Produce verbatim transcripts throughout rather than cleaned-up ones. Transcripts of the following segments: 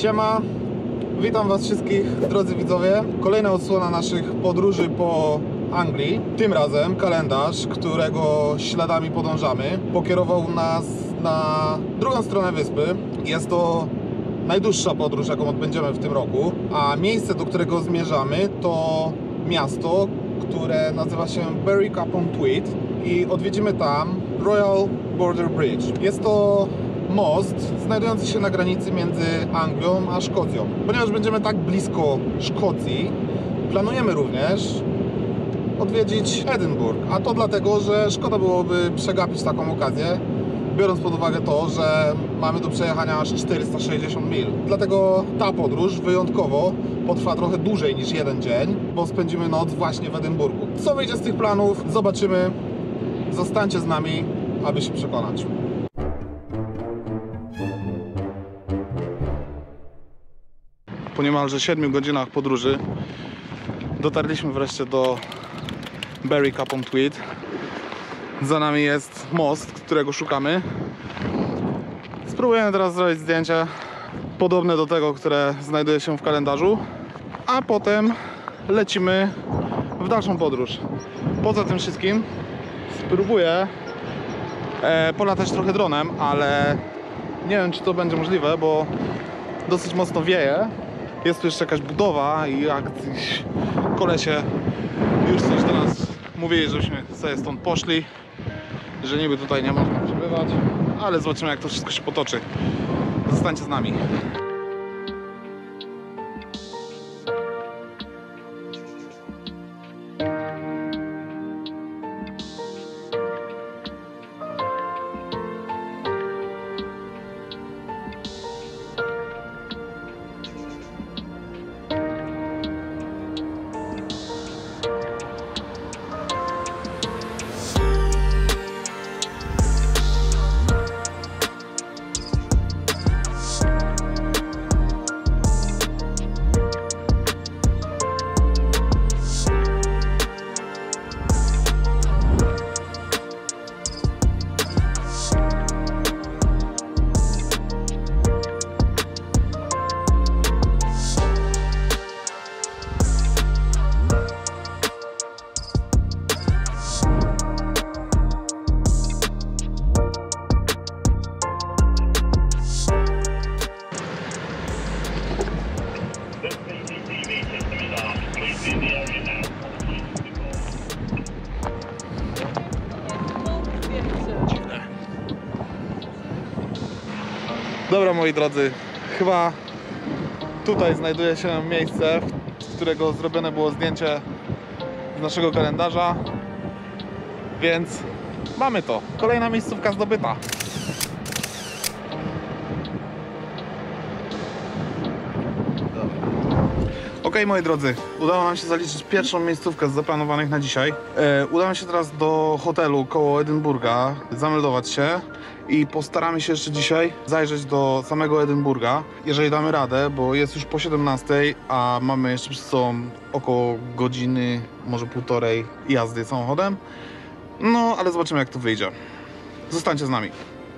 Siema, witam was wszystkich, drodzy widzowie. Kolejna odsłona naszych podróży po Anglii. Tym razem kalendarz, którego śladami podążamy, pokierował nas na drugą stronę wyspy. Jest to najdłuższa podróż, jaką odbędziemy w tym roku, a miejsce, do którego zmierzamy, to miasto, które nazywa się Berwick-upon-Tweed i odwiedzimy tam Royal Border Bridge. Jest to most znajdujący się na granicy między Anglią a Szkocją. Ponieważ będziemy tak blisko Szkocji, planujemy również odwiedzić Edynburg, a to dlatego, że szkoda byłoby przegapić taką okazję, biorąc pod uwagę to, że mamy do przejechania aż czterysta sześćdziesiąt mil. Dlatego ta podróż wyjątkowo potrwa trochę dłużej niż jeden dzień, bo spędzimy noc właśnie w Edynburgu. Co wyjdzie z tych planów, zobaczymy. Zostańcie z nami, aby się przekonać. Po niemalże siedmiu godzinach podróży dotarliśmy wreszcie do Berwick-upon-Tweed. Za nami jest most, którego szukamy. Spróbujemy teraz zrobić zdjęcie podobne do tego, które znajduje się w kalendarzu, a potem lecimy w dalszą podróż. Poza tym wszystkim spróbuję e, polatać trochę dronem, ale nie wiem, czy to będzie możliwe, bo dosyć mocno wieje. Jest tu jeszcze jakaś budowa i jakiś kolesie już coś do nas mówili, żebyśmy sobie stąd poszli, że niby tutaj nie można przebywać, ale zobaczymy, jak to wszystko się potoczy. Zostańcie z nami. Dobra, moi drodzy, chyba tutaj znajduje się miejsce, z którego zrobione było zdjęcie z naszego kalendarza, więc mamy to. Kolejna miejscówka zdobyta. Ok, moi drodzy, udało nam się zaliczyć pierwszą miejscówkę z zaplanowanych na dzisiaj. E, udamy się teraz do hotelu koło Edynburga, zameldować się i postaramy się jeszcze dzisiaj zajrzeć do samego Edynburga, jeżeli damy radę, bo jest już po siedemnastej, a mamy jeszcze przed sobą około godziny, może półtorej jazdy samochodem. No, ale zobaczymy, jak to wyjdzie. Zostańcie z nami.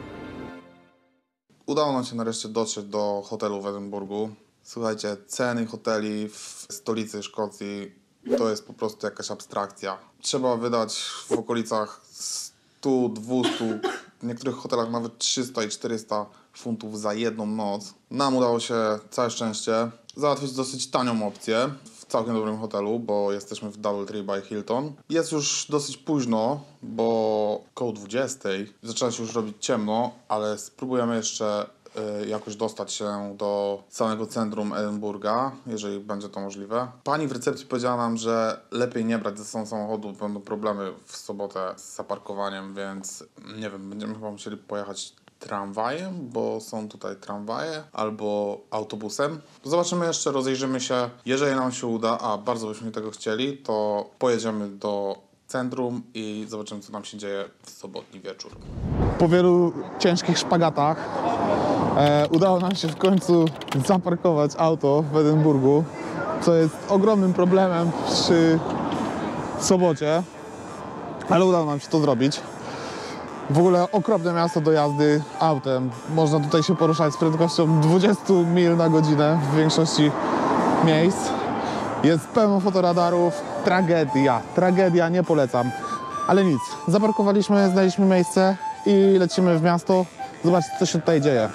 Udało nam się nareszcie dotrzeć do hotelu w Edynburgu. Słuchajcie, ceny hoteli w stolicy Szkocji to jest po prostu jakaś abstrakcja. Trzeba wydać w okolicach stu, dwustu, w niektórych hotelach nawet trzysta i czterysta funtów za jedną noc. Nam udało się, całe szczęście, załatwić dosyć tanią opcję w całkiem dobrym hotelu, bo jesteśmy w Doubletree by Hilton. Jest już dosyć późno, bo koło dwudziestej zaczyna się już robić ciemno, ale spróbujemy jeszcze jakoś dostać się do samego centrum Edynburga, jeżeli będzie to możliwe. Pani w recepcji powiedziała nam, że lepiej nie brać ze sobą samochodu, będą problemy w sobotę z zaparkowaniem, więc nie wiem, będziemy chyba musieli pojechać tramwajem, bo są tutaj tramwaje, albo autobusem. Zobaczymy jeszcze, rozejrzymy się. Jeżeli nam się uda, a bardzo byśmy tego chcieli, to pojedziemy do centrum i zobaczymy, co nam się dzieje w sobotni wieczór. Po wielu ciężkich szpagatach e, udało nam się w końcu zaparkować auto w Edynburgu, co jest ogromnym problemem przy sobocie, ale udało nam się to zrobić. W ogóle okropne miasto do jazdy autem. Można tutaj się poruszać z prędkością dwadzieścia mil na godzinę w większości miejsc. Jest pełno fotoradarów. Tragedia, tragedia, nie polecam. Ale nic, zaparkowaliśmy, znaleźliśmy miejsce i lecimy w miasto. Zobaczcie, co się tutaj dzieje.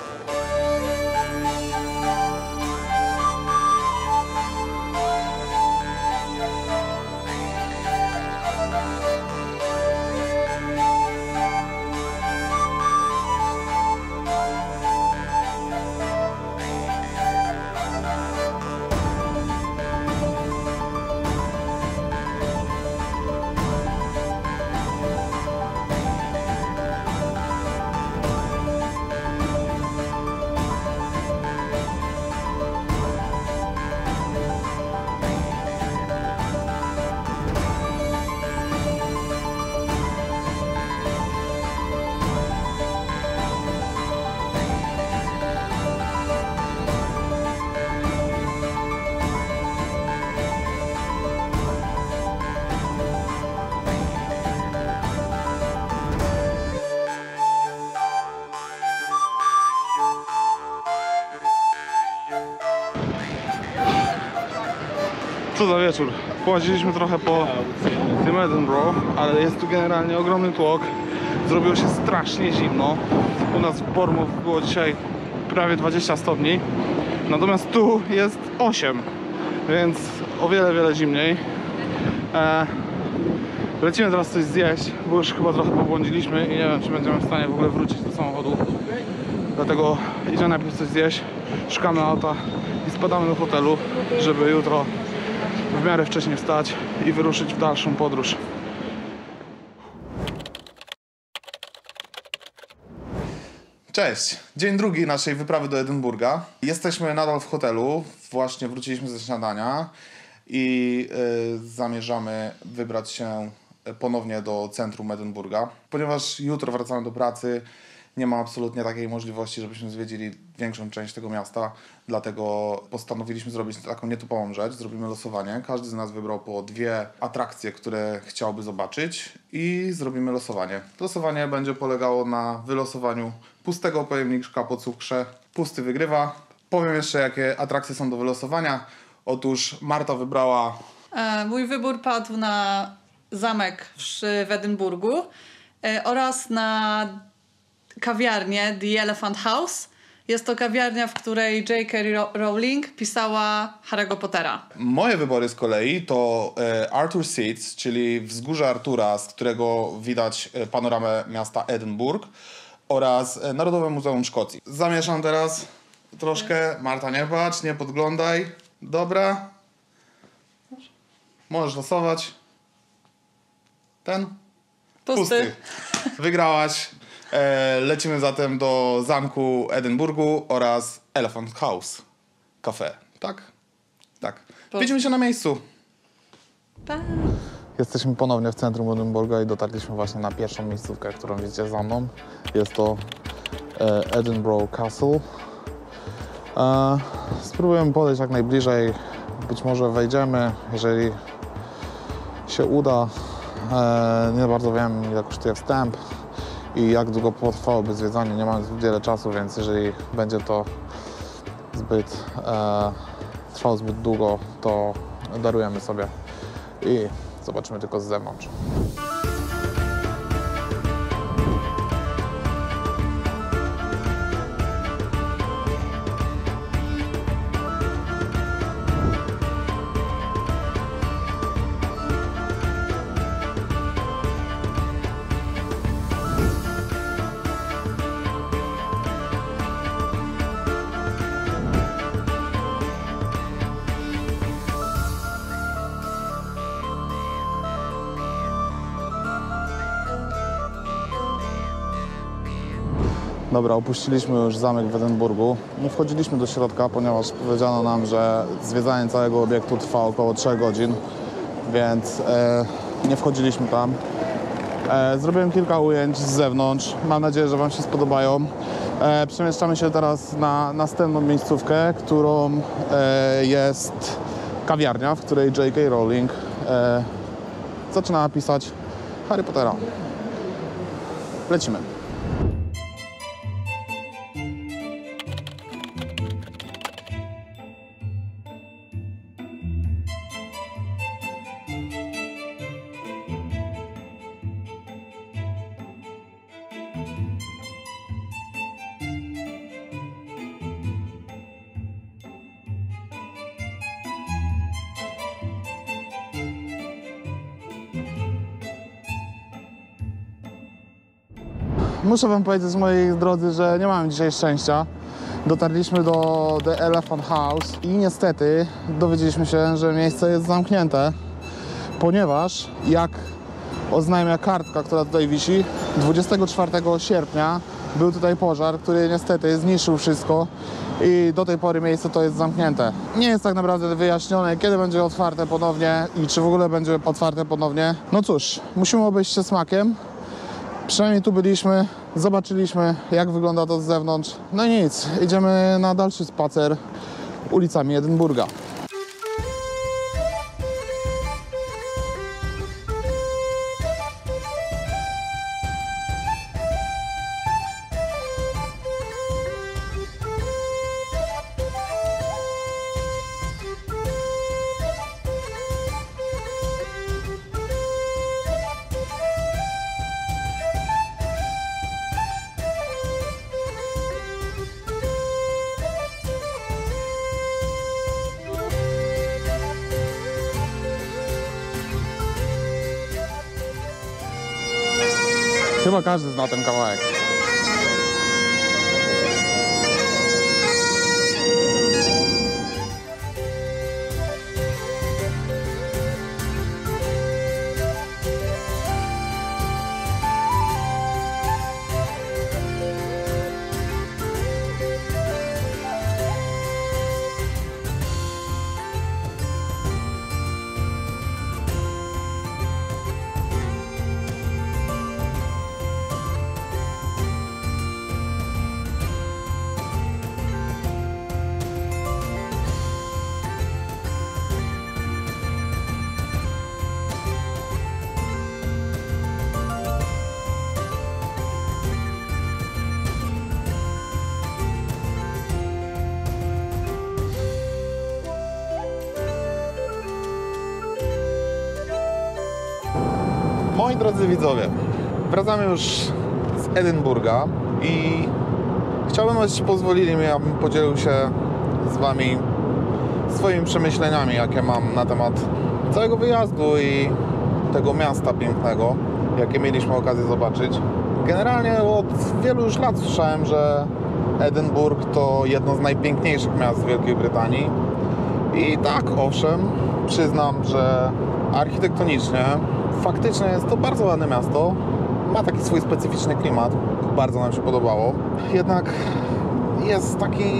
Co za wieczór. Połaziliśmy trochę po tym Edinburgh, ale jest tu generalnie ogromny tłok. Zrobiło się strasznie zimno. U nas w Bournemouth było dzisiaj prawie dwadzieścia stopni. Natomiast tu jest osiem, więc o wiele, wiele zimniej. E, lecimy teraz coś zjeść, bo już chyba trochę pobłądziliśmy i nie wiem, czy będziemy w stanie w ogóle wrócić do samochodu. Dlatego idziemy najpierw coś zjeść, szukamy auta i spadamy do hotelu, żeby jutro w miarę wcześnie wstać i wyruszyć w dalszą podróż. Cześć! Dzień drugi naszej wyprawy do Edynburga. Jesteśmy nadal w hotelu, właśnie wróciliśmy ze śniadania i y, zamierzamy wybrać się ponownie do centrum Edynburga. Ponieważ jutro wracamy do pracy, nie ma absolutnie takiej możliwości, żebyśmy zwiedzili większą część tego miasta, dlatego postanowiliśmy zrobić taką nietypową rzecz. Zrobimy losowanie. Każdy z nas wybrał po dwie atrakcje, które chciałby zobaczyć i zrobimy losowanie. Losowanie będzie polegało na wylosowaniu pustego pojemniczka po cukrze. Pusty wygrywa. Powiem jeszcze, jakie atrakcje są do wylosowania. Otóż Marta wybrała... E, mój wybór padł na zamek w, w Edynburgu e, oraz na kawiarnię The Elephant House. Jest to kawiarnia, w której J K Rowling pisała Harry'ego Pottera. Moje wybory z kolei to e, Arthur Seats, czyli wzgórze Artura, z którego widać e, panoramę miasta Edynburg, oraz e, Narodowe Muzeum Szkocji. Zamieszam teraz troszkę. Marta, nie patrz, nie podglądaj. Dobra. Możesz losować. Ten? Pusty. Pusty. Wygrałaś. E, lecimy zatem do zamku Edynburgu oraz Elephant House Cafe. Tak? Tak. Po... Widzimy się na miejscu. Pa. Jesteśmy ponownie w centrum Edynburga i dotarliśmy właśnie na pierwszą miejscówkę, którą widzicie za mną. Jest to e, Edinburgh Castle. E, spróbujemy podejść jak najbliżej. Być może wejdziemy, jeżeli się uda. E, nie bardzo wiem, ile kosztuje wstęp i jak długo potrwałoby zwiedzanie. Nie mamy zbyt wiele czasu, więc jeżeli będzie to zbyt e, trwało zbyt długo, to darujemy sobie i zobaczymy tylko z zewnątrz. Dobra, opuściliśmy już zamek w Edynburgu. Nie wchodziliśmy do środka, ponieważ powiedziano nam, że zwiedzanie całego obiektu trwa około trzech godzin, więc e, nie wchodziliśmy tam. E, zrobiłem kilka ujęć z zewnątrz. Mam nadzieję, że Wam się spodobają. E, przemieszczamy się teraz na następną miejscówkę, którą e, jest kawiarnia, w której J K Rowling e, zaczynała pisać Harry Pottera. lecimy. Muszę wam powiedzieć, moi drodzy, że nie mamy dzisiaj szczęścia. Dotarliśmy do The Elephant House i niestety dowiedzieliśmy się, że miejsce jest zamknięte, ponieważ jak oznajmia kartka, która tutaj wisi, dwudziestego czwartego sierpnia był tutaj pożar, który niestety zniszczył wszystko i do tej pory miejsce to jest zamknięte. Nie jest tak naprawdę wyjaśnione, kiedy będzie otwarte ponownie i czy w ogóle będzie otwarte ponownie. No cóż, musimy obejść się smakiem. Przynajmniej tu byliśmy, zobaczyliśmy, jak wygląda to z zewnątrz. No i nic, idziemy na dalszy spacer ulicami Edynburga. Chyba każdy zna ten kawałek. Moi drodzy widzowie, wracamy już z Edynburga i chciałbym, abyście pozwolili mi, abym podzielił się z wami swoimi przemyśleniami, jakie mam na temat całego wyjazdu i tego miasta pięknego, jakie mieliśmy okazję zobaczyć. Generalnie od wielu już lat słyszałem, że Edynburg to jedno z najpiękniejszych miast Wielkiej Brytanii. I tak, owszem, przyznam, że architektonicznie faktycznie jest to bardzo ładne miasto. Ma taki swój specyficzny klimat. Bardzo nam się podobało. Jednak jest taki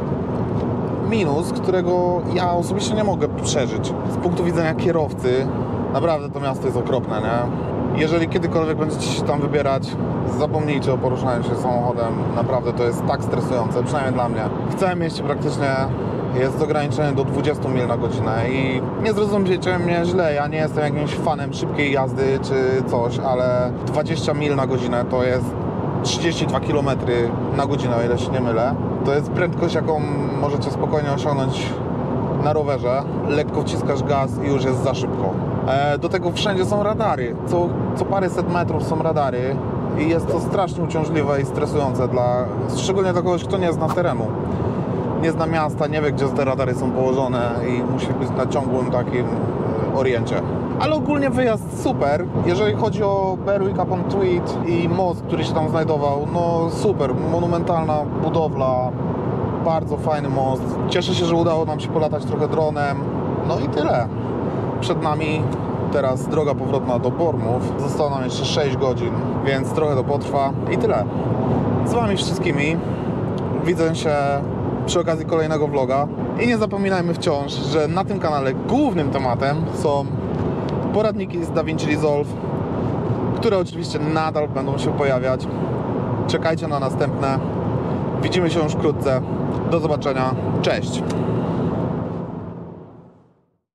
minus, którego ja osobiście nie mogę przeżyć. Z punktu widzenia kierowcy, naprawdę to miasto jest okropne, nie? Jeżeli kiedykolwiek będziecie się tam wybierać, zapomnijcie o poruszaniu się samochodem. Naprawdę to jest tak stresujące, przynajmniej dla mnie. W całym mieście praktycznie jest ograniczenie do dwudziestu mil na godzinę i nie zrozumiecie mnie źle, ja nie jestem jakimś fanem szybkiej jazdy czy coś, ale dwadzieścia mil na godzinę to jest trzydzieści dwa kilometry na godzinę, o ile się nie mylę. To jest prędkość, jaką możecie spokojnie osiągnąć na rowerze. Lekko wciskasz gaz i już jest za szybko. E, do tego wszędzie są radary. Co, co paręset metrów są radary i jest to strasznie uciążliwe i stresujące, dla, szczególnie dla kogoś, kto nie zna terenu. Nie zna miasta, nie wie, gdzie te radary są położone i musi być na ciągłym takim oriencie. Ale ogólnie wyjazd super. Jeżeli chodzi o Berwick upon Tweed i most, który się tam znajdował, no super, monumentalna budowla, bardzo fajny most. Cieszę się, że udało nam się polatać trochę dronem. No i tyle. Przed nami teraz droga powrotna do Bournemouth. Zostało nam jeszcze sześć godzin, więc trochę to potrwa. I tyle. Z wami wszystkimi widzę się przy okazji kolejnego vloga. I nie zapominajmy wciąż, że na tym kanale głównym tematem są poradniki z DaVinci Resolve, które oczywiście nadal będą się pojawiać. Czekajcie na następne. Widzimy się już wkrótce. Do zobaczenia. Cześć!